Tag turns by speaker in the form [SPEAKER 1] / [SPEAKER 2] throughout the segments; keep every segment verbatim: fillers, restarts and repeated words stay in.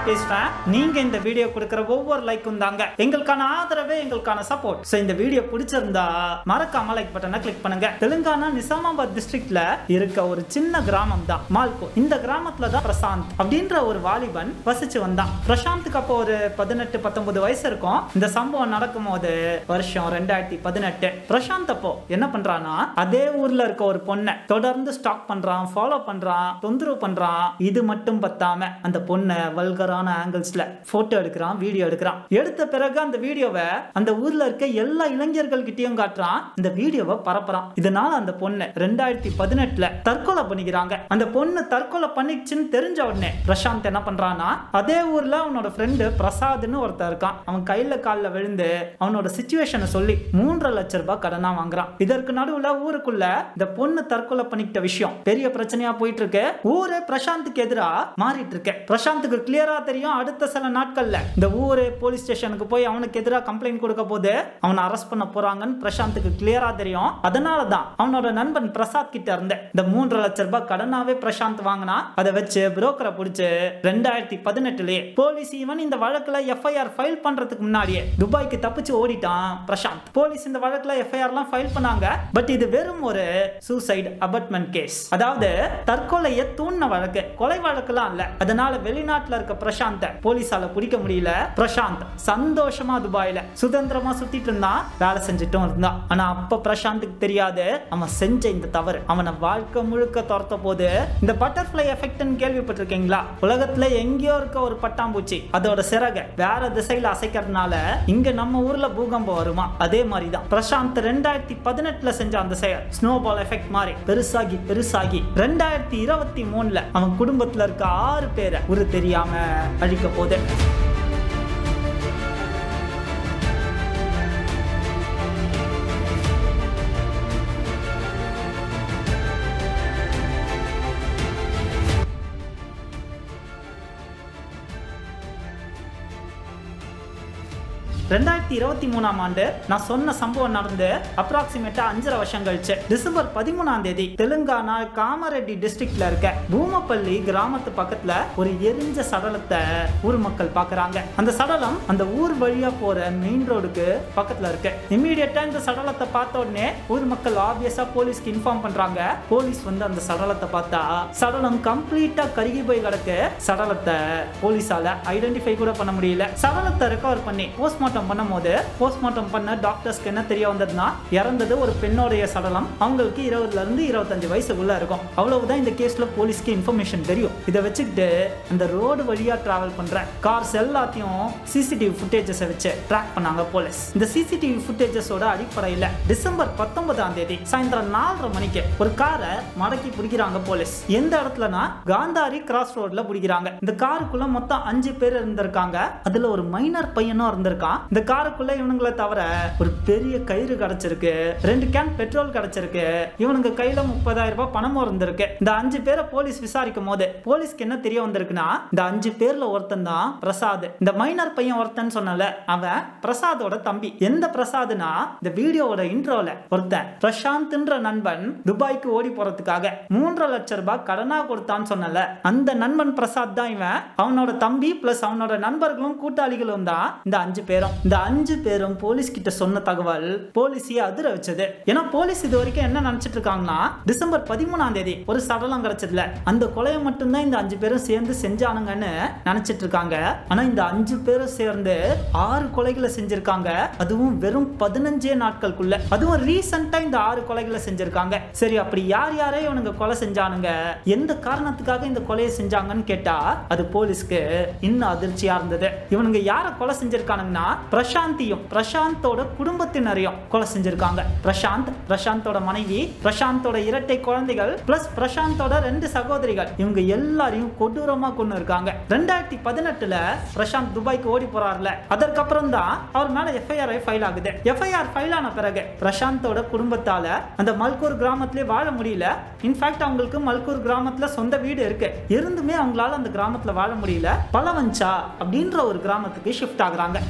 [SPEAKER 1] பேசுறேன். நீங்க இந்த வீடியோ கொடுக்கிற ஒவ்வொரு லைக்கும் தாங்க எங்களுக்கான ஆதரவே, எங்களுக்கான சப்போர்ட். சோ இந்த வீடியோ பிடிச்சிருந்தா மறக்காம லைக் பட்டனை கிளிக் பண்ணுங்க. தெலுங்கானா நிசாமாபாத் டிஸ்ட்ரிக்ட்ல இருக்க ஒரு சின்ன கிராமம் தான் மால்கோ. இந்த கிராமத்துல தான் பிரசாந்த் அப்படின்ற ஒரு வாலிபன் வசிச்சு வந்தான். பிரசாந்துக்கு அப்போ ஒரு பதினெட்டு பத்தொன்பது வயசு இருக்கும். இந்த சம்பவம் நடக்கும் போது வருஷம் ரெண்டாயிரத்தி பதினெட்டு. பிரசாந்த் அப்போ என்ன பண்றானா, அதே ஊர்ல இருக்க ஒரு பொண்ணை தொடர்ந்து ஸ்டாக் பண்றான், ஃபாலோ பண்றான், தொந்தரவு பண்றான். இது மட்டும் பத்தாம அந்த பொண்ணை வல்கரான ஆங்கிள்ஸ்ல போட்டோ எடுக்கிறான், வீடியோ எடுக்கிறான். எடுத்த பிறகு அந்த வீடியோவை அந்த ஊர்ல இருக்க எல்லா இளைஞர்கள் கிட்டயும் காட்டுறான். இந்த வீடியோவை பரப்புறான். இதனால அந்த பொண்ணு ரெண்டாயிரத்தி பதினெட்டுல தற்கொலை பண்ணிக்கிறாங்க. அந்த பொண்ணு தற்கொலை பண்ணிச்சுன்னு தெரிஞ்ச உடனே பிரசாந்த் என்ன பண்றான்னா, அதே ஊர்ல அவனோட ஃப்ரெண்டு பிரசாத்னு ஒருத்தர் இருக்கான். அவன் கையில காலில் விழுந்து அவனோட சிச்சுவேஷனை சொல்லி மூன்றரை லட்சம் ரூபாய் கடனா வாங்குறான். இதற்கு நடுவுல ஊருக்குள்ள இந்த பொண்ணு தற்கொலை பண்ணிக்கிட்ட விஷயம் பெரிய பிரச்சனையா போயிட்டு இருக்கு. ஊரே பிரசாந்துக்கு எதிரா மாறிட்டு இருக்கு. பிரசாந்துக்கு கிளியரா தெரியும், அடுத்த சில நாட்கள்ல இந்த ஊரே போலீஸ் ஸ்டேஷனுக்கு போய் அவனுக்கு எதிராக கம்ப்ளைண்ட் கொடுக்க போது அவனை அரெஸ்ட் பண்ண போறாங்கன்னு பிரசாந்துக்கு கிளியரா தெரியும். அதனாலதான் அவனோட நண்பன் பிரசாத் கிட்ட இருந்து இந்த மூன்றரை லட்சம் ரூபாய் கடனாவே பிரசாந்த் வாங்கினா. அதை வச்சு புரோக்கரை பிடிச்சு ரெண்டாயிரத்தி பதினெட்டுலயே போலீஸ் ஈவன் இந்த வழக்குல எஃப்ஐஆர் ஃபைல் பண்றதுக்கு முன்னாடியே துபாய்க்கு தப்பிச்சு ஓடிட்டான் பிரசாந்த். போலீஸ் இந்த வழக்குல எஃப்ஐஆர் எல்லாம் ஃபைல் பண்ணாங்க. பட் இது வெறும் ஒரு சூசைட் அபட்மெண்ட் கேஸ், அதாவது தற்கொலையை தூண்டின வழக்கு, கொலை வழக்குலாம் இல்ல. அதனால வெளிநாட்டுல இருக்க பிரசாந்த் போலீஸால பிடிக்க முடியல. பிரசாந்த் சந்தோஷமா துபாயில சுதந்திரமா சுத்திட்டு இருந்தான், வேலை செஞ்சுட்டும் இருந்தான். ஆனா அப்ப பிரசாந்துக்கு தெரியாது அவன் செஞ்ச இந்த தவறு அவனை வாழ்க்கை முழுக்க துரத்த போது. இந்த பட்டர்ஃபிளை எஃபெக்ட்னு கேள்விப்பட்டிருக்கீங்களா? உலகத்துல எங்கேயோ இருக்க ஒரு பட்டாம்பூச்சி அதோட சிறகை வேற திசையில அசைக்கிறதுனால இங்க நம்ம ஊர்ல பூகம்பம் வருமா? அதே மாதிரிதான் பிரசாந்த் ரெண்டாயிரத்தி பதினெட்டுல செஞ்ச அந்த செயல் ஸ்னோபால் எஃபெக்ட் மாதிரி பெருசாகி பெருசாகி ரெண்டாயிரத்தி இருபத்தி மூணுல அவன் குடும்பத்துல இருக்க ஆறு பேரை ஒரு தெரியாம அழிக்க போது. ரெண்டாயிரத்தி இருபத்தி மூணாம் ஆண்டு நான் சொன்ன சம்பவம் நடந்து அப்ராக்சிமேட்டா அஞ்சரை வருஷம் கழிச்சு டிசம்பர் பதிமூணாம் தேதி தெலுங்கானா காமரெட்டி டிஸ்ட்ரிக்ட்ல இருக்க பூமப்பள்ளி கிராமத்து பக்கத்துல ஒரு எரிஞ்ச சடலத்தை ஊர் மக்கள் பாக்குறாங்க. அந்த சடலம் அந்த ஊர் வழியா போற மெயின் ரோடுக்கு பக்கத்துல இருக்கு. இம்மீடியட்டா இந்த சடலத்தை பார்த்த உடனே ஊர் மக்கள் ஆப்வியஸா போலீஸ்க்கு இன்ஃபார்ம் பண்றாங்க. போலீஸ் வந்து அந்த சடலத்தை பார்த்தா சடலம் கம்ப்ளீட்டா கருகி போய் கிடக்கு. சடலத்தை போலீஸால ஐடென்டிஃபை கூட பண்ண முடியல. சடலத்தை ரெக்கவர் பண்ணி போஸ்ட்மார்ட்டம் பண்ணும்போது போஸ்ட்மார்ட்டம் பண்ண டாக்டர்ஸ்க்கு என்ன தெரிய வந்ததுன்னா, இறந்தது ஒரு பெண்ணோடைய சடலம். அவங்களுக்கு இருபதுல இருந்து இருபத்தஞ்சு வயசுக்குள்ள இருக்கும். அவ்வளவுதான் இந்த கேஸ்ல போலீஸ்க்கு இன்ஃபர்மேஷன் தெரியும். இதை வச்சுக்கிட்டு அந்த ரோடு வழியா டிராவல் பண்ற கார்ஸ் எல்லாத்தையும் சிசிடிவி ஃபுட்டேஜஸ் வச்சு ட்ராக் பண்ணாங்க போலீஸ். இந்த சிசிடிவி ஃபுட்டேஜஸோட அடிப்படையில் டிசம்பர் பத்தொன்பதாம் தேதி சாயந்தரம் நாலரை மணிக்கு ஒரு காரை மடக்கி பிடிக்கிறாங்க போலீஸ். எந்த இடத்துலனா காந்தாரி கிராஸ் ரோட்ல பிடிக்கிறாங்க. இந்த காருக்குள்ள மொத்தம் அஞ்சு பேர் இருந்திருக்காங்க. அதுல ஒரு மைனர் பையனும் இருந்திருக்கான். இந்த காருக்குள்ள இவனுங்களை தவிர ஒரு பெரிய கயிறு கிடைச்சிருக்கு, ரெண்டு கேன் பெட்ரோல் கிடைச்சிருக்கு, இவனுங்க கையில முப்பதாயிரம் ரூபாய் பணமும் இருந்திருக்கு. இந்த அஞ்சு பேரை போலீஸ் விசாரிக்கும் போது போலீஸ்க்கு என்ன தெரிய வந்திருக்குன்னா, இந்த அஞ்சு பேர்ல ஒருத்தன் தான் பிரசாத். இந்த மைனர் பையன் ஒருத்தன் சொன்னல, அவன் பிரசாதோட தம்பி. எந்த பிரசாத்னா, இந்த வீடியோவோட இன்ட்ரோல ஒருத்தன் பிரசாந்த்ன்ற நண்பன் துபாய்க்கு ஓடி போறதுக்காக மூன்றரை லட்சம் ரூபாய் கடனா கொடுத்தான்னு சொன்னல, அந்த நண்பன் பிரசாத் தான் இவன். அவனோட தம்பி பிளஸ் அவனோட நண்பர்களும் கூட்டாளிகளும் தான் இந்த அஞ்சு பேரும். இந்த அஞ்சு பேரும் போலீஸ் கிட்ட சொன்ன தகவல் போலீஸையே அதிர வச்சது. ஏன்னா போலீஸ் இது வரைக்கும் என்ன நினைச்சிட்டு இருக்காங்கன்னா, டிசம்பர் பதிமூணாம் தேதி ஒரு சடலம் கிடைச்சதுல அந்த கொலையை மட்டும்தான் இந்த அஞ்சு பேரும் சேர்ந்து செஞ்சானுங்கன்னு நினைச்சிட்டு இருக்காங்க. ஆனா இந்த அஞ்சு பேரும் சேர்ந்து ஆறு கொலைகளை செஞ்சிருக்காங்க. அதுவும் வெறும் பதினஞ்சே நாட்களுக்குள்ள. அதுவும் ரீசெண்டா இந்த ஆறு கொலைகளை செஞ்சிருக்காங்க. சரி, அப்படி யார் யாரே இவனுங்க கொலை செஞ்சானுங்க, எந்த காரணத்துக்காக இந்த கொலையை செஞ்சாங்கன்னு கேட்டா அது போலீஸ்க்கு இன்னும் அதிர்ச்சியா இருந்தது. இவனுங்க யார கொலை செஞ்சிருக்கானுங்கன்னா, பிரசாந்தியும் பிரசாந்தோட குடும்பத்தினரையும் கொலை செஞ்சிருக்காங்க. பிரசாந்த், பிரசாந்தோட மனைவி, பிரசாந்தோட இரட்டை குழந்தைகள் பிளஸ் பிரசாந்தோட ரெண்டு சகோதரிகள், இவங்க எல்லாரையும் கொடூரமா கொண்டு இருக்காங்க. ரெண்டாயிரத்தி பதினெட்டுல பிரசாந்த் துபாய்க்கு ஓடி போறாருல, அதற்கப்புறம் தான் அவர் மேல எஃப்ஐஆர் ஃபைல் ஆகுது. எஃப்ஐஆர் ஃபைல் ஆன பிறகு பிரசாந்தோட குடும்பத்தால அந்த மல்கூர் கிராமத்திலே வாழ முடியல. இன்ஃபேக்ட் அவங்களுக்கு மல்கூர் கிராமத்துல சொந்த வீடு இருக்கு, இருந்துமே அவங்களால அந்த கிராமத்துல வாழ முடியல. பலவஞ்சா அப்படின்ற ஒரு கிராமத்துக்கு ஷிஃப்ட் ஆகுறாங்க. போலீஸ்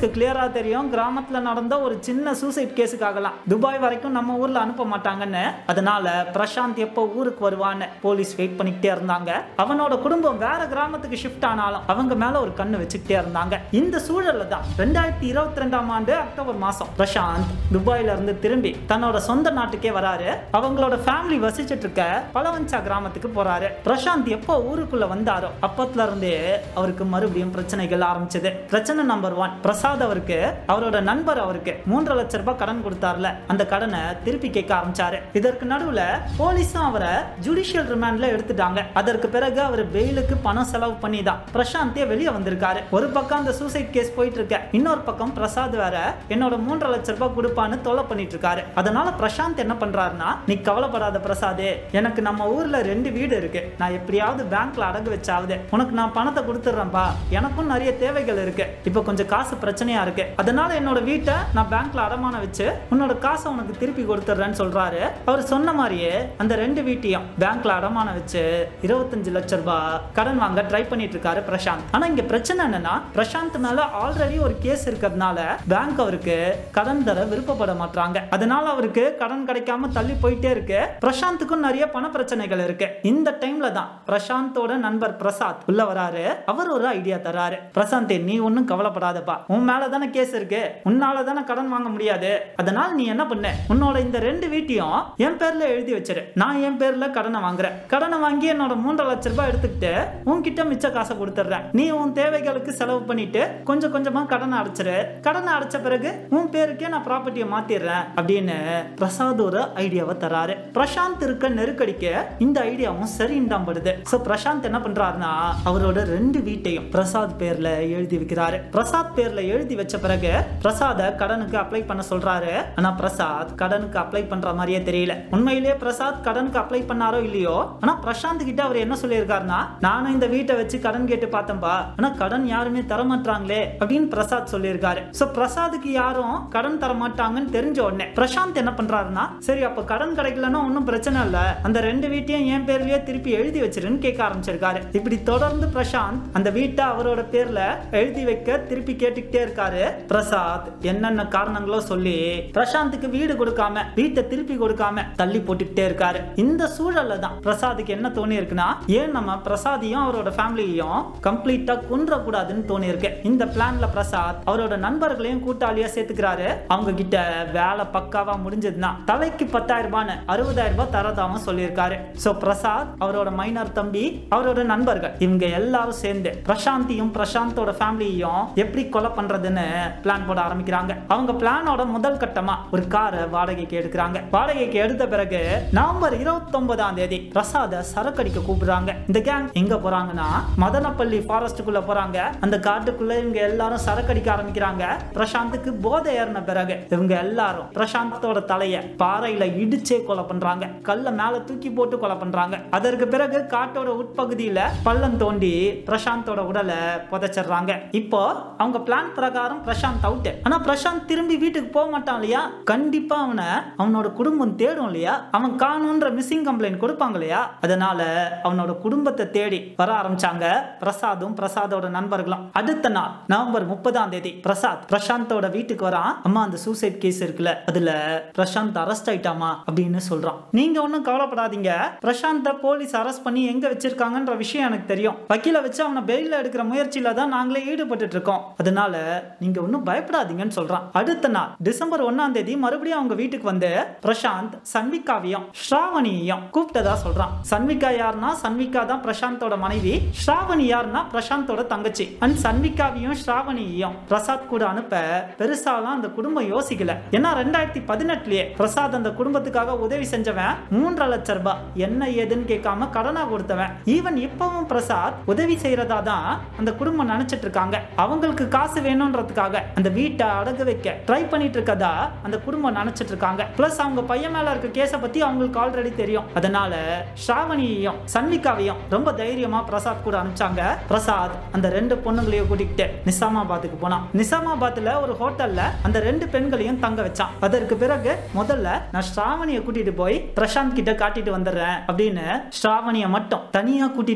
[SPEAKER 1] போலீஸ்க்கு கிளியரா தெரியும் கிராமத்துல நடந்த ஒரு சின்ன சூசைட் கேஸுக்காகலாம் துபாய் வரைக்கும் நம்ம ஊர்ல அனுப்ப மாட்டாங்கன்னு. அதனால பிரசாந்த் எப்போ ஊருக்கு வருவான்னு போலீஸ் வெயிட் பண்ணிக்கிட்டே இருந்தாங்க. அவனோட குடும்பம் வேற கிராமத்துக்கு ஷிஃப்ட் ஆனாலும் அவங்க மேல ஒரு கண்ணு வச்சுக்கிட்டே இருந்தாங்க. இந்த சூழல்ல தான் ரெண்டாயிரத்தி இருபத்தி ரெண்டாம் ஆண்டு அக்டோபர் மாசம் பிரசாந்த் துபாயில இருந்து திரும்பி தன்னோட சொந்த நாட்டுக்கே வராரு. அவங்களோட ஃபேமிலி வசிச்சிட்டு இருக்க பலவஞ்சா கிராமத்துக்கு போறாரு. பிரசாந்த் எப்போ ஊருக்குள்ள வந்தாரோ அப்பத்துல இருந்தே அவருக்கு மறுபடியும் பிரச்சனைகள் ஆரம்பிச்சது. பிரச்சனை நம்பர் ஒன், பிரசாத் அவருக்கு அவரோட நண்பர் அவருக்கு மூன்று லட்சம் ரூபாய் கடன் கொடுத்தார்ல, அந்த கடனை திருப்பி கேட்க ஆரம்பிச்சாரு. இதற்கு நடுவுல போலீஸும் அவரை ஜுடிஷியல் ரிமாண்ட்ல எடுத்துட்டாங்க. அதற்கு பிறகு அவர் பெயிலுக்கு பணம் செலவு பண்ணி தான் பிரசாந்தே வெளியே வந்திருக்காரு. ஒரு பக்கம் அந்த சூசைட் கேஸ் போயிட்டு இருக்க, இன்னொரு பக்கம் பிரசாத் வேற என்னோட மூன்று லட்சம் ரூபாய் கொடுப்பான்னு தொலை பண்ணிட்டு இருக்காரு. அதனால பிரசாந்த் என்ன பண்றாருன்னா, நீ கவலைப்படாத பிரசாதே, எனக்கு நம்ம ஊர்ல ரெண்டு வீடு இருக்கு, நான் எப்படியாவது பேங்க்ல அடகு வச்சாவது உனக்கு நான் பணத்தை கொடுத்துறேன்பா, எனக்கும் நிறைய தேவைகள் இருக்கு, இப்ப கொஞ்சம் காசு பிரச்சனையா இருக்கு, அதனால என்னோட வீட்டை நான் பேங்க்ல அடமான வச்சு உன்னோட காசை உனக்கு திருப்பி கொடுத்துறேன்னு சொல்றாரு. அவர் சொன்ன மாதிரியே அந்த ரெண்டு வீட்டையும் பேங்க்ல அடமான வச்சு இருபத்தஞ்சு லட்சம் ரூபாய் கடன் வாங்க ட்ரை பண்ணிட்டு இருக்காரு பிரசாந்த். ஆனா இங்க பிரச்சனை என்னன்னா, பிரசாந்த் மேல ஆல்ரெடி ஒரு கேஸ் இருக்கிறதுனால பேங்க் அவருக்கு கடன் தர விருப்பப்பட மாட்டாங்க. அதனால அவருக்கு கடன் கிடைக்காம தள்ளி போயிட்டே இருக்கு. பிரசாந்துக்கும் நிறைய பண பிரச்சனைகள் இருக்கு. இந்த டைம்ல தான் பிரசாந்தோட நண்பர் பிரசாத் உள்ள வராரு. அவர் ஒரு ஐடியா தராரு. பிரசாந்த், நீ ஒன்னும் கவலைப்படாதப்பா, உன் மேல தானே கேஸ் இருக்கு, உன்னால தானே கடன் வாங்க முடியாது, அதனால நீ என்ன பண்ண, உன்னோட இந்த ரெண்டு வீட்டையும் என் பேர்ல எழுதி வச்சிரு, நான் என் பேர்ல கடனை வாங்குறேன், கடனை வாங்கி என்னோட மூன்று லட்சம் ரூபாய் எடுத்துக்கிட்டு உன்கிட்ட மிச்ச காசை கொடுத்துறேன், நீ உன் தேவைகளுக்கு செலவு பண்ணிட்டு கொஞ்சம் கொஞ்சமா கடனை அடைச்சிரு, கடனை அடைச்ச பிறகு உன் பேருக்கே நான் ப்ராப்பர்ட்டியை மாத்திடுறேன் அப்படின்னு பிரசாத் ஒரு ஐடியாவை தராரு. பிரசாந்த் இருக்க நெருக்கடிக்கு இந்த ஐடியாவும் சரின்னு தான் படுது. சோ பிரசாந்த் என்ன பண்றாருன்னா, அவரோட ரெண்டு வீட்டையும் பிரசாத் பேர்ல எழுதி வைக்கிறாரு. பிரசாத் பேர்ல எழுதி வச்ச பிறகு பிரசாத கடனுக்கு அப்ளை பண்ண சொல்றாரு. ஆனா பிரசாத் கடனுக்கு அப்ளை பண்ற மாதிரியே தெரியல. உண்மையிலேயே பிரசாத் கடனுக்கு அப்ளை பண்ணாரோ இல்லையோ, ஆனா பிரசாந்த் கிட்ட அவர் என்ன சொல்லியிருக்காருன்னா, நானும் இந்த வீட்டை வச்சு கடன் கேட்டு பார்த்தேன்பா, ஆனா கடன் யாருமே தரமாட்டாங்களே அப்படின்னு பிரசாத் சொல்லியிருக்காரு. சோ பிரசாத்துக்கு யாரும் கடன் தர மாட்டாங்கன்னு தெரிஞ்ச உடனே பிரசாந்த் என்ன பண்றாருன்னா, சரி அப்ப கடன் கிடைக்கலன்னா ஒன்னும் பிரச்சனை இல்ல, அந்த ரெண்டு வீட்டையும் என் பேர்லயே திருப்பி எழுதி வச்சிருன்னு கேட்க ஆரம்பிச்சிருக்காரு. இப்படி தொடர்ந்து பிரசாந்த் அந்த வீட்டை அவரோட பேர்ல எழுதி வைக்க திருப்பி கேட்டுக்கிட்டே இருக்காரு. பிரசாத் என்னென்ன காரணங்களோ சொல்லி பிரசாந்துக்கு வீடு கொடுக்காம வீட்டை திருப்பி கொடுக்காம தள்ளி போட்டுக்கிட்டே இருக்காரு. இந்த சூழல்ல தான் பிரசாத்துக்கு என்ன தோணி இருக்குன்னா, ஏன் நம்ம பிரசாதையும் அவரோட ஃபேமிலியையும் கம்ப்ளீட்டா கொன்ற கூடாதுன்னு தோணி இருக்கு. இந்த பிளான்ல பிரசாத் அவரோட நண்பர்களையும் கூட்டாளியா சேர்த்துக்கிறாரு. அவங்க கிட்ட வேலை பக்காவா முடிஞ்சதுன்னா தலைக்கு பத்தாயிரம் ரூபாய் அறுபதாயிரம் ரூபாய் தரதாவும் சொல்லியிருக்காரு. சோ பிரசாத், அவரோட மைனர் தம்பி, அவரோட நண்பர்கள் இவங்க எல்லாரும் சேர்ந்து பிரசாந்தியும் பிரசாந்தோட ஃபேமிலியையும் எப்படி கொலை பண்றதுன்னு பிளான் போட ஆரம்பிக்கிறாங்க. அவங்க பிளானோட முதல் கட்டமா ஒரு காரை வாடகைக்கு எடுக்கிறாங்க. வாடகைக்கு எடுத்த பிறகு நவம்பர் இருபத்தி ஒன்பதாம் தேதி பிரசாத சரக்கடிக்க கூப்பிடுறாங்க. இந்த கேங் எங்க போறாங்கன்னா, மதனப்பள்ளி ஃபாரஸ்டுக்குள்ள போறாங்க. அந்த காட்டுக்குள்ள இவங்க எல்லாரும் சரக்கடிக்க ஆரம்பிக்கிறாங்க. பிரசாந்துக்கு போதை ஏறின பிறகு இவங்க எல்லாரும் பிரசாந்தோட தலைய பாறையில இடிச்சே கொலை பண்றாங்க. கல்ல மேல தூக்கி போட்டு கொலை பண்றாங்க. அதற்கு பிறகு காட்டோட உட்பகுதியில பள்ளம் தோண்டி பிரசாந்தோட உடலை புதைச்சிடுறாங்க. இப்போ அவங்க பிளான் பிரகாரம் பிரசாந்த் அவுட். ஆனா பிரசாந்த் திரும்பி வீட்டுக்கு போக மாட்டான் இல்லையா, கண்டிப்பா அவனை அவனோட குடும்பம் தேடும் இல்லையா, அவன் காணுன்ற மிஸ்ஸிங் கம்ப்ளைண்ட் கொடுப்பாங்க இல்லையா, அதனால அவனோட குடும்பத்தை தேடி வர ஆரம்பிச்சாங்க பிரசாதும் பிரசாதோட நண்பர்களும். அடுத்த நாள் நவம்பர் முப்பதாம் தேதி பிரசாத் பிரசாந்தோட வீட்டுக்கு வரான். அம்மா, அந்த சூசைட் கேஸ் இருக்குல்ல, அதுல பிரசாந்த் அரெஸ்ட் ஆயிட்டாமா அப்படின்னு சொல்றான். நீங்க ஒன்னும் கவலைப்படாதீங்க, பிரசாந்த போலீஸ் அரெஸ்ட் பண்ணி எங்க வச்சிருக்காங்கன்ற விஷயம் எனக்கு தெரியும், வக்கீல வச்சு அவனை பெயில எடுக்கிற முயற்சியில தான் நாங்களே ஈடுபட்டு இருக்கோம், அதனால நீங்க ஒன்னும் பயப்படாதீங்கன்னு சொல்றான். அடுத்த நாள் டிசம்பர் ஒன்னாம் தேதி மறுபடியும் அவங்க வீட்டுக்கு வந்து பிரசாந்த் சன்விகாவையும் ஸ்ராவணியையும் கூப்பிட்டதா சொல்றான். சன்விகா யாருன்னா, சன்விகா தான் பிரசாந்தோட மனைவி, ஸ்ராவணி யாருன்னா பிரசாந்தோட தங்கச்சி. அண்ட் சன்விகாவையும் ஸ்ராவணியையும் பிரசாத் கூட அனுப்ப பெருசாலாம் அந்த குடும்பம் யோசிக்கல. ஏன்னா ரெண்டாயிரத்தி பதினெட்டுலயே பிரசாத் அந்த குடும்பத்துக்காக உதவி செஞ்சவன், மூன்றரை லட்சம் ரூபாய் என்ன ஏதுன்னு கேட்காம கடனா கொடுத்தவன். ஈவன் இப்பவும் பிரசாத் உதவி செய்யறதா தான் அந்த குடும்பம் நினைச்சிட்டு இருக்காங்க. அவங்களுக்கு காசு வேணும்ன்றதுக்காக அந்த வீட்டை அடகு வைக்க ட்ரை பண்ணிட்டு இருக்கதா அந்த குடும்பம் நினைச்சிட்டு இருக்காங்க. பிளஸ் அவங்க பையன் மேல இருக்க கேஸ பத்தி அவங்களுக்கு ஆல்ரெடி தெரியும். அதனால ஸ்ராவணியையும் சன்விகாவையும் ரொம்ப தைரியமா பிரசாத் கூட அனுப்பிச்சாங்க. பிரசாத் அந்த ரெண்டு பொண்ணுங்களையும் கூட்டிக்கிட்டு நிசாமாபாத்துக்கு போனான். நிசாமாபாத்ல ஒரு ஹோட்டல்ல அந்த ரெண்டு பெண்களையும் தங்க வச்சான். அதற்கு பிறகு முதல்ல நான் ஸ்ராவணியை கூட்டிட்டு போய் பிரசாந்த் கிட்ட காட்டிட்டு வந்துடுறேன் அப்படின்னு ஸ்ராவணியை மட்டும் தனியா கூட்டிட்டு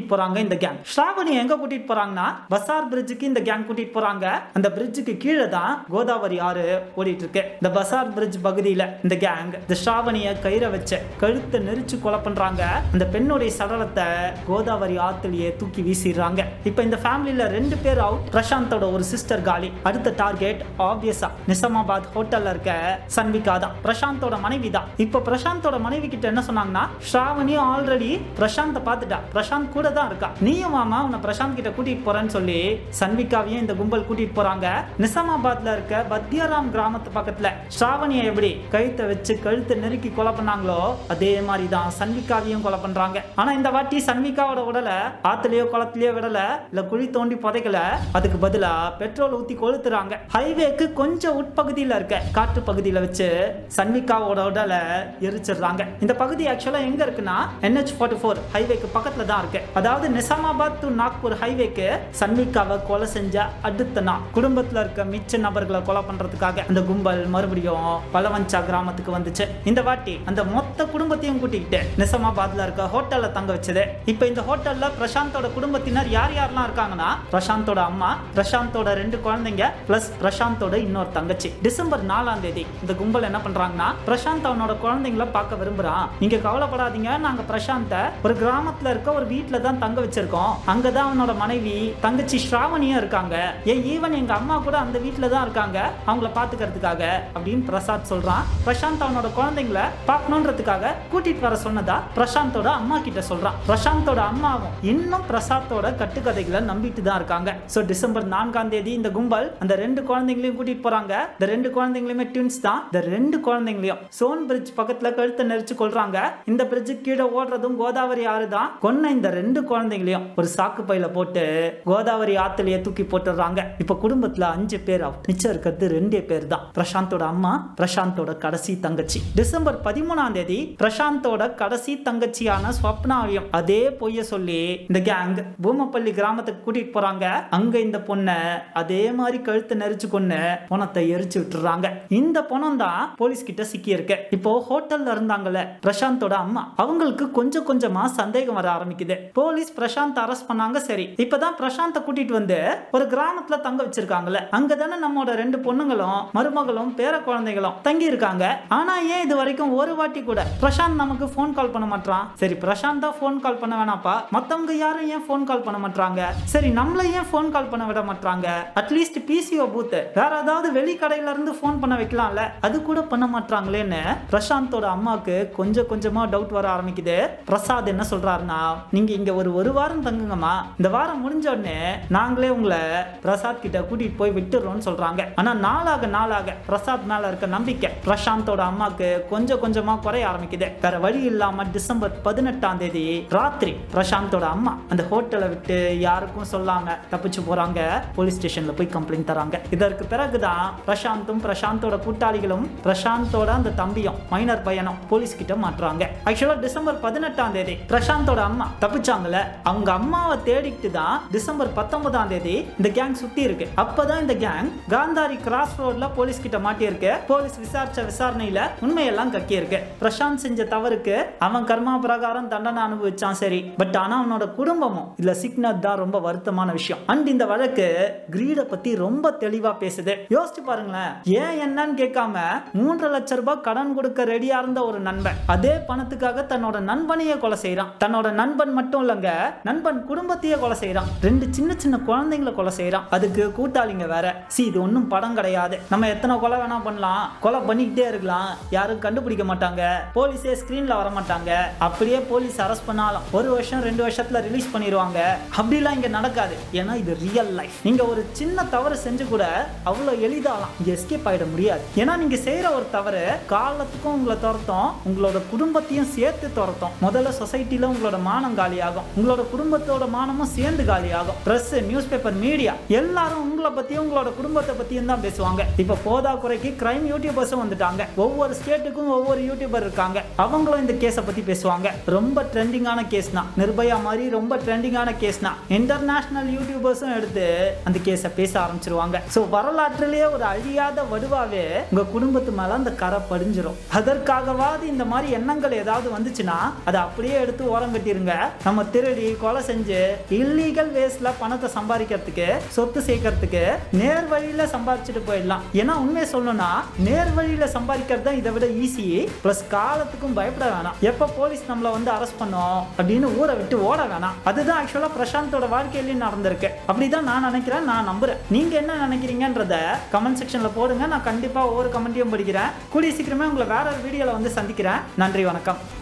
[SPEAKER 1] கூட்டிட்டு போறாங்க இந்த கேங். ஸ்ராவணி எங்க கூட்டிட்டு போறாங்கன்னா பசார் பிரிட்ஜுக்கு இந்த கேங் கூட்டிட்டு போறாங்க. அந்த பிரிட்ஜுக்கு கீழே தான் கோதாவரி ஆறு ஓடிட்டு இருக்கு. இந்த பசார் பிரிட்ஜ் பகுதியில இந்த கேங் இந்த ஸ்ராவணிய கயிறை வச்சு கழுத்தை நெரிச்சு கொலை பண்றாங்க. அந்த பெண்ணுடைய சடலத்தை கோதாவரி ஆத்துலயே தூக்கி வீசிடுறாங்க. இப்ப இந்த ஃபேமிலில ரெண்டு பேர் அவுட். பிரசாந்தோட ஒரு சிஸ்டர் காலி. அடுத்த டார்கெட் ஆப்வியஸா நிசாமாபாத் ஹோட்டல்ல இருக்க சன்விகா தான், பிரசாந்தோட மனைவி தான். இப்ப பிரசாந்தோட மனைவி கிட்ட என்ன சொன்னாங்கன்னா, ஸ்ராவணி ஆல்ரெடி பிரசாந்த பாத்துட்டா, பிரசாந்த் கூட தான் இருக்கா, நீயும் மாமா உன்னை பிரசாந்த் கிட்ட கூட்டிட்டு போறேன்னு சொல்லி சன்விகாவையும் இந்த கும்பல் கூட்டிட்டு போறாங்க. நிசாமாபாத்ல இருக்க பத்யாராம் கிராமத்து பக்கத்துல ஸ்ராவணியை எப்படி கழுத்தை வச்சு கழுத்தை நெருக்கி கொலை பண்ணாங்களோ அதே மாதிரி தான் சன்விகாவையும் கொலை பண்றாங்க. ஆனா இந்த வாட்டி சன்விகாவோட உடலை ஆத்துலயோ குளத்திலயோ விடல, இல்ல குழி தோண்டி புதைக்கல, அதுக்கு பதிலா பெட்ரோல் ஊத்தி கொளுத்துறாங்க. ஹைவேக்கு கொஞ்சம் உட்பகுதியில இருக்க காட்டு பகுதியில வச்சு சன்விகாவோட உடலை எரிச்சிடுறாங்க. இந்த பகுதி ஆக்சுவலா எங்க இருக்குன்னா என் எச் நாற்பத்தி நான்கு ஹைவேக்கு பக்கத்துல தான் இருக்கு. அதாவது நிசாமாபாத் டு நாக்பூர் ஹைவேக்கு சன்விகாவை கொலை செஞ்ச அடுத்த நாள் குடும்பத்துல இருக்க மிச்ச நபர்களை கொலை பண்றதுக்காக அந்த கும்பல் மறுபடியும் பலவஞ்சா கிராமத்துக்கு வந்துச்சு. இந்த வாட்டி அந்த மொத்த குடும்பத்தையும் கூட்டிக்கிட்டு நிசாமாபாத்ல இருக்க ஹோட்டல்ல தங்க வச்சது. இப்ப இந்த ஹோட்டல்ல பிரசாந்தோட குடும்பத்தினர் யார் யாரெல்லாம் இருக்காங்கன்னா, பிரசாந்தோட அம்மா, பிரசாந்தோட ரெண்டு குழந்தைங்க பிளஸ் பிரசாந்தோட இன்னொரு தங்கச்சி. டிசம்பர் நாலாம் தேதி இந்த கும்பல் என்ன பண்றாங்கன்னா, பிரசாந்த் அவனோட குழந்தைங்களை பார்க்க விரும்புறான், நீங்க கவலைப்படாதீங்க, நாங்க பிரசாந்த ஒரு கிராமத்துல இருக்க ஒரு வீட்டுல தான் தங்க வச்சிருக்கோம், அங்கதான் அவனோட மனைவி தங்கச்சி ஸ்ராவணியும் இருக்காங்க, ஏன் ஈவன் எங்க அம்மா கூட அந்த வீட்டுல தான் இருக்காங்க அவங்கள பாத்துக்கிறதுக்காக அப்படின்னு பிரசாந்த் சொல்றான். பிரசாந்த் அவனோட குழந்தைங்களை பார்க்கணுன்றதுக்காக கூட்டிட்டு வர சொன்னதா பிரசாந்தோட அம்மா கிட்ட சொல்றான். பிரசாந்தோட அம்மாவும் இன்னும் பிரசாந்தோட கட்டுக்கதைகளை நம்பிட்டு தான் இருக்காங்க. சோ டிசம்பர் நான்காம் தேதி இந்த கும்பல் அந்த ரெண்டு குழந்தைங்களையும் கூட்டிட்டு போறாங்க. இந்த ரெண்டு குழந்தைங்களுமே ட்வின்ஸ் தான். இந்த ரெண்டு குழந்தைங்களையும் சோன் பிரிட்ஜ் பக்கத்துல கழுத்தை நெரிச்சு கொள்றாங்க. இந்த பிரிட்ஜ் கீழே ஓடுறதும் கோதாவரி ஆறு தான். கொன்ன இந்த ரெண்டு குழந்தைங்களையும் ஒரு சாக்கு பையில போட்டு கோதாவரி ஆத்துலயே தூக்கி போட்டுறாங்க. இப்ப குடும்பத்துல அஞ்சு பேர் அவுட், மிச்சம் இருக்கிறது ரெண்டே பேர் தான். பிரசாந்தோட அம்மா, பிரசாந்தோட கடைசி தங்கச்சி. டிசம்பர் பதிமூணாம் தேதி பிரசாந்தோட கடைசி தங்கச்சியான ஸ்வப்னாவையும் அதே பொய்ய சொல்லி இந்த கேங் பூமப்பள்ளி கிராமத்துக்கு கூட்டிட்டு போறாங்க. அங்க இந்த பொண்ணை அதே மாதிரி கழுத்தை நெரிச்சு கொண்டு பணத்தை எரிச்சு விட்டுறாங்க. இந்த பணம் தான் போலீஸ் கிட்ட சிக்கி இருக்கு. இப்போ ஹோட்டல்ல இருந்தாங்கல்ல பிரசாந்தோட அம்மா, அவங்களுக்கு கொஞ்சம் கொஞ்சமா சந்தேகம் வர ஆரம்பிக்குது. போலீஸ் பிரசாந்த் அரெஸ்ட் பண்ணாங்க. சரி, இப்பதான் பிரசாந்த கூட்டிட்டு வந்து ஒரு கிராமத்துல தங்க வச்சிருக்காங்கல்ல, அங்கதானே நம்மோட ரெண்டு பொண்ணுங்களும் மருமகளும் பேர குழந்தைகளும் தங்கி இருக்காங்க. ஆனா ஏன் இது வரைக்கும் ஒரு வாட்டி கூட பிரசாந்த் நமக்கு போன் கால் பண்ண மாட்டான்? சரி, பிரசாந்த் தான் போன் கால் பண்ண வேணாப்பா, மத்தவங்க யாரும் ஏன் போன் கால் பண்ண மாட்டாங்க? சரி, நம்மள ஏன் போன் கால் பண்ண விட மாட்டாங்க? அட்லீஸ்ட் பிசிஓ பூத் வேற ஏதாவது வெளி கடையில இருந்து போன் பண்ண வைக்கலாம்ல, அது கூட பண்ண மாட்டாங்களேன்னு பிரசாந்தோட அம்மாக்கு கொஞ்சம் கொஞ்சமா டவுட் வர ஆரம்பிக்குது. பிரசாத் என்ன சொல்றாருன்னா, நீங்க இங்க ஒரு ஒரு வாரம் தங்குங்கம்மா, இந்த வாரம் முடிஞ்ச உடனே நாங்களே உங்களை பிரசாத் கிட்ட கூட்டிட்டு போய் விட்டுறோம்னு சொல்றாங்க. ஆனா நாளாக நாளாக பிரசாத் மேல இருக்க நம்பிக்கை பிரசாந்தோட அம்மாக்கு கொஞ்சம் கொஞ்சமா குறைய ஆரம்பிக்குது. வேற வழி இல்லாம டிசம்பர் பதினெட்டாம் தேதி ராத்திரி பிரசாந்தோட அம்மா அந்த ஹோட்டலை விட்டு யாருக்கும் சொல்லாம தப்பிச்சு போறாங்க. போலீஸ் ஸ்டேஷன்ல போய் கம்ப்ளைண்ட் தராங்க. இதற்கு பிறகுதான் பிரசாந்தும் பிரசாந்தோட கூட்டாளிகளும் பிரசாந்தோட அந்த தம்பியும் மைனர் பையனும் போலீஸ் கிட்ட மாட்டுறாங்க. ஆக்சுவலா டிசம்பர் பதினெட்டாம் தேதி பிரசாந்தோட அம்மா தப்பிச்சாங்கல்ல, அவங்க அம்மாவை தேடிட்டு தான் டிசம்பர் பத்தொன்பதாம் தேதி இந்த கேங் சுத்தி இருக்கு. அப்பதான் இந்த கேங் காந்தாரி கிராஸ் ரோட்ல போலீஸ் கிட்ட மாட்டி இருக்கு. போலீஸ் விசாரிச்ச விசாரணையில உண்மையெல்லாம் கக்கி இருக்கு. பிரசாந்த் செஞ்ச தவறுக்கு அவன் கர்மா பிரகாரம் தண்டனை அனுபவிச்சான். சரி, பட் ஆனா அவனோட குடும்பமும் இதுல சிக்னத் தான் ரொம்ப வருத்தமான விஷயம். அண்ட் இந்த வழக்கு கிரீட பத்தி ரொம்ப தெளிவா பேசுது. யோசிச்சு பாருங்களேன், ஏன் என்னன்னு கேட்காம மூன்று லட்சம் ரூபாய் கடன் கொடுக்க ரெடியா இருந்த ஒரு நண்பன் அதே பணத்துக்காக தன்னோட நண்பனையே கொலை செய்யறான். தன்னோட நண்பன் மட்டும் இல்லங்க, நண்பன் குடும்பத்தையே கொலை செய்யறான். ரெண்டு சின்ன சின்ன குழந்தைங்களை கொலை செய்யறான். அதுக்கு கூட்டாளிங்க வேற. சி, இது ஒன்னும் படம் கிடையாது. நம்ம எத்தனை கொலை வேணா பண்ணலாம், கொலை பண்ணிக்கிட்டே இருக்கலாம், யாரும் கண்டுபிடிக்க மாட்டாங்க, போலீஸே ஸ்கிரீன்ல வர மாட்டாங்க. அப்படியே போலீஸ் அரெஸ்ட் பண்ணாலும் ஒரு வருஷம் ரெண்டு வருஷத்துல ரிலீஸ் பண்ணிடுவாங்க. அப்படிலாம் இங்க நடக்காது. ஏன்னா இது ரியல் லைஃப். நீங்க ஒரு சின்ன தவறு செஞ்சு கூட அவ்வளவு எளிதாலாம் இங்க எஸ்கேப் ஆயிட முடியாது. ஏன்னா நீங்க செய்யற ஒரு தவறு காலத்துக்கும் உங்களை துரத்தும், உங்களோட குடும்பத்தையும் சேர்த்து துரத்தும். முதல்ல சொசைட்டில உங்களோட மானம் காலியாகும், உங்களோட குடும்பத்தோட மானமும் சேர்ந்து காலியாகும். பிரஸ், நியூஸ் பேப்பர், மீடியா எல்லாரும் உங்களை பத்தியும் உங்களோட குடும்பத்தை பத்தியும் தான் பேசுவாங்க. இப்ப போதா குறைக்கு கிரைம் யூடியூபர்ஸும் வந்துட்டாங்க. ஒவ்வொரு ஸ்டேட்டுக்கும் ஒவ்வொரு யூடியூபர் இருக்காங்க. அவங்களும் இந்த கேஸை பத்தி பேசுவாங்க. ரொம்ப ட்ரெண்டிங்கான கேஸ்னா, நிர்பயா மாதிரி ரொம்ப ட்ரெண்டிங்கான கேஸ்னா இன்டர்நேஷனல் யூடியூபர்ஸும் எடுத்து அந்த கேஸை பேச ஆரம்பிச்சிருவாங்க. சோ வரலாற்றிலேயே ஒரு அழியாத வடுவாவே உங்க குடும்பத்து மேல அந்த கரை படிஞ்சிரும். அதற்காகவாது இந்த மாதிரி எண்ணங்கள் ஏதாவது வந்துச்சுன்னா அதை அப்படியே எடுத்து ஓரம் கட்டிருங்க. நம்ம திருடி கொலை செஞ்சு இல்லீகல் வேஸ்ட்ல பணத்தை சம்பாதிக்கிறதுக்கு சொத்து சேர்க்கறதுக்கு நேர் வழியில சம்பாதிச்சுட்டு போயிடலாம். ஏன்னா உண்மையை சொல்லணும்னா நேர் வழியில சம்பாதிக்கிறது தான் இதை விட ஈஸி. பிளஸ் காலத்துக்கும் பயப்பட வேணாம். எப்ப போலீஸ் நம்மள வந்து அரெஸ்ட் பண்ணோம் அப்படின்னு ஊரை விட்டு ஓட வேணாம். அதுதான் ஆக்சுவலா பிரசாந்தோட வாழ்க்கையிலேயே நடந்திருக்கு. அப்படிதான் நான் நினைக்கிறேன், நான் நம்புறேன். நீங்க என்ன நினைக்கிறீங்கன்றத கமெண்ட் செக்ஷன்ல போடுங்க. நான் கண்டிப்பா ஒவ்வொரு கமெண்ட்டையும் படிக்கிறேன். கூடிய சீக்கிரமே உங்களை வேற ஒரு வீடியோல வந்து சந்திக்கிறேன். நன்றி, வணக்கம்.